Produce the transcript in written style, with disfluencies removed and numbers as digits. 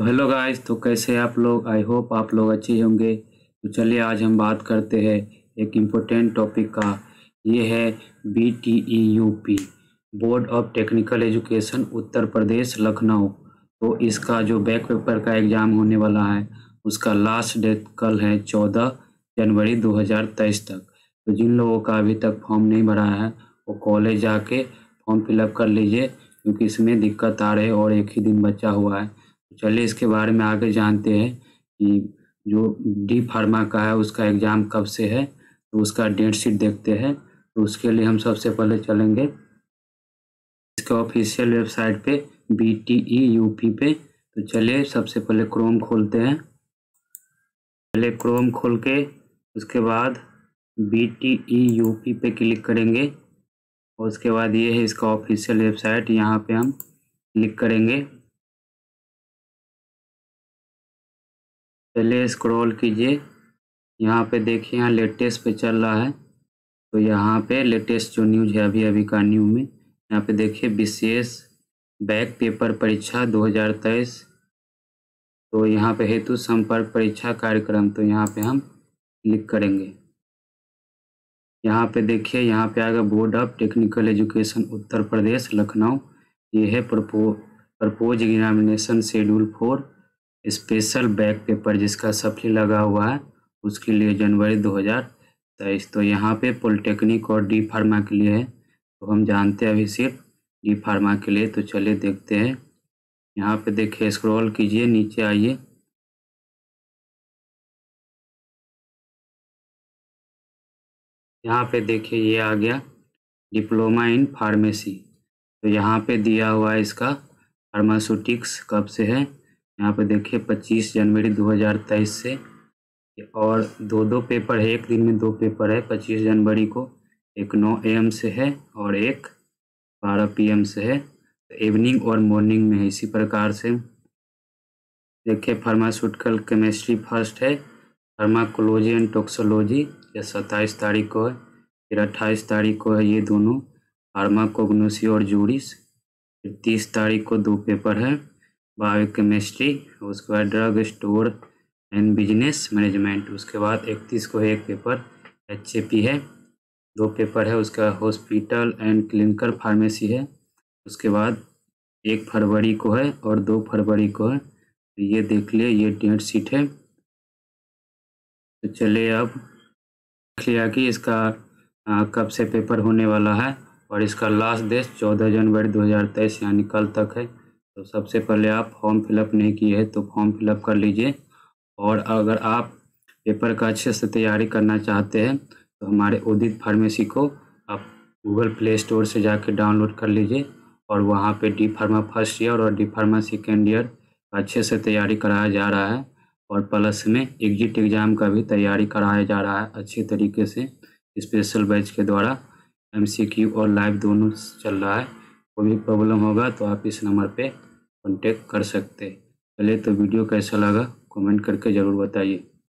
तो hello guys, तो कैसे हैं आप लोग। आई होप आप लोग अच्छे होंगे। तो चलिए आज हम बात करते हैं एक इम्पोर्टेंट टॉपिक का। ये है BTEUP, board of technical education Uttar Pradesh Lucknow. तो इसका जो बैक पेपर का एग्ज़ाम होने वाला है उसका लास्ट डेट कल है 14 जनवरी 2023 तक। तो जिन लोगों का अभी तक फॉर्म नहीं भरा है वो कॉलेज जाके फॉर्म फिलअप कर लीजिए, क्योंकि इसमें दिक्कत आ रही है और एक ही दिन बचा हुआ है। चलिए इसके बारे में आगे जानते हैं कि जो डी फार्मा का है उसका एग्ज़ाम कब से है। तो उसका डेट शीट देखते हैं। तो उसके लिए हम सबसे पहले चलेंगे इसके ऑफिशियल वेबसाइट पे BTEUP पे। तो चलिए सबसे पहले क्रोम खोलते हैं। पहले क्रोम खोल के उसके बाद BTEUP पे क्लिक करेंगे और उसके बाद ये है इसका ऑफिशियल वेबसाइट। यहाँ पे हम क्लिक करेंगे। पहले स्क्रॉल कीजिए, यहाँ पे देखिए यहाँ लेटेस्ट पे चल रहा है। तो यहाँ पे लेटेस्ट जो न्यूज़ है अभी अभी का न्यू में यहाँ पे देखिए विशेष बैक पेपर परीक्षा 2023। तो यहाँ पे हेतु संपर्क परीक्षा कार्यक्रम, तो यहाँ पे हम क्लिक करेंगे। यहाँ पे देखिए यहाँ पे आएगा board of technical education Uttar Pradesh Lucknow. ये है propose examination schedule for special back paper जिसका सप्ली लगा हुआ है उसके लिए जनवरी 2023। तो यहाँ पे पॉलिटेक्निक और डी फार्मा के लिए है। तो हम जानते हैं अभी सिर्फ डी फार्मा के लिए। तो चलिए देखते हैं। यहाँ पे देखिए स्क्रॉल कीजिए, नीचे आइए। यहाँ पे देखिए ये आ गया डिप्लोमा इन फार्मेसी। तो यहाँ पे दिया हुआ है इसका फार्मास्यूटिक्स कब से है। यहाँ पे देखिए 25 जनवरी 2023 से। और दो पेपर है, एक दिन में 2 पेपर है। 25 जनवरी को एक 9 AM से है और एक 12 PM से है। तो इवनिंग और मॉर्निंग में है। इसी प्रकार से देखिए फार्मास्यूटिकल केमिस्ट्री फर्स्ट है, फार्माकोलॉजी एंड टॉक्सोलॉजी ये 27 तारीख को है। फिर 28 तारीख को है ये दोनों फार्माकोग्नोसी और जूरिस। फिर 30 तारीख को 2 पेपर है बायोकेमिस्ट्री। उसके बाद drug store and business management. उसके बाद 31 को है एक पेपर HAP है, 2 पेपर है। उसका हॉस्पिटल एंड क्लिनिकल फार्मेसी है। उसके बाद 1 फरवरी को है और 2 फरवरी को है। तो ये देख लिए, ये डेट शीट है। तो चलिए अब देख लिया कि इसका कब से पेपर होने वाला है और इसका लास्ट डेट 14 जनवरी 2023 यानी कल तक है। तो सबसे पहले आप फॉर्म फिलअप नहीं किए हैं तो फॉर्म फिलअप कर लीजिए। और अगर आप पेपर का अच्छे से तैयारी करना चाहते हैं तो हमारे उदित फार्मेसी को आप गूगल प्ले स्टोर से जाके डाउनलोड कर लीजिए। और वहाँ पे डी फार्मा फर्स्ट ईयर और डी फार्मा सेकेंड ईयर अच्छे से तैयारी कराया जा रहा है। और प्लस में एग्जिट एग्ज़ाम का भी तैयारी कराया जा रहा है अच्छे तरीके से स्पेशल बैच के द्वारा। MCQ और लाइव दोनों चल रहा है। कोई भी प्रॉब्लम होगा तो आप इस नंबर पे कांटेक्ट कर सकते हैं। चलिए तो वीडियो कैसा लगा कमेंट करके ज़रूर बताइए।